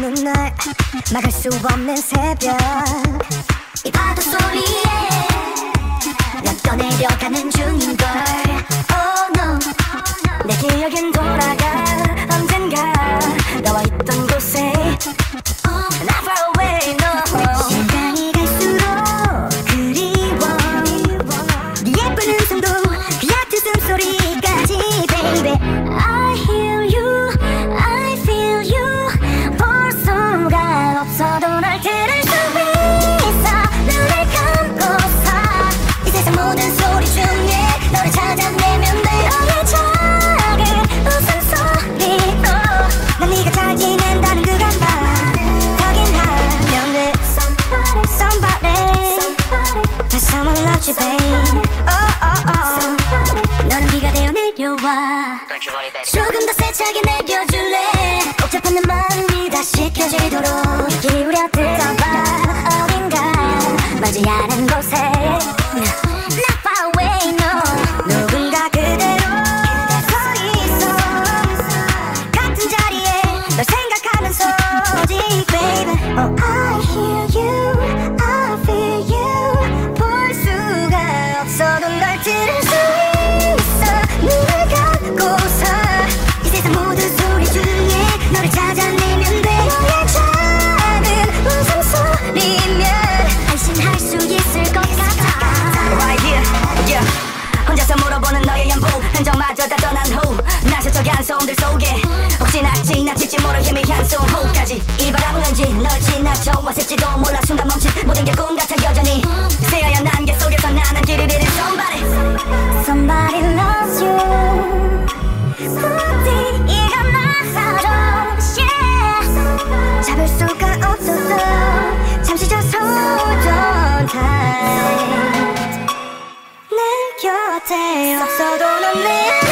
오는 날 막을 수 없는 새벽 이 파도 소리에 난 떠내려가는 중인걸 Oh no 내 기억엔 돌아가 언젠가 너와 있던 곳에 Not far away no 시간이 갈수록 그리워 네 예쁜 음성도 그 얕은 숨소리까지 baby I hear you I feel you 볼 수가 없어도 널 들을 수 있어 눈을 감고서 이 세상 모든 소리 중에 너를 찾아내면 돼 너의 작은 웃음소리로 난 네가 잘 지낸다는 그 감각 확인하면 돼 Somebody Someone loves you babe 너는 비가 되어 내려와 조금 더 세차게 내려줄래 복잡한 내 마음이 다시 켜지도록 귀 기울여 들어봐 어딘가 멀지 않은 곳에 Not far away no 누군가 그대로 서 있어 같은 자리에 널 생각하면서 오직 baby Oh I hear you I feel you 볼 수가 없어도 널 들을 수 있어 눈을 감고서 이 세상 모든 소리 중에 너를 찾아내면 돼 너의 작은 웃음소리면 안심할 수 있을 것 같아 Right here, yeah 혼자서 물어보는 너의 연보 흔적마저 다 떠난 후 나 스쳐간 소음들 속에 혹시나 지나칠지 모를 희미한 소음까지 이 바람은 왠지 널 지나쳐 왔을지도 몰라 순간 멈춘 모든 게 꿈 같아 여전히 새하얀 안개 속에서 나는 길을 잃은 Somebody loves you 부디 이건 나처럼 yeah 잡을 수가 없었어 잠시 저 소전 time 내 곁에 없어도 넌 내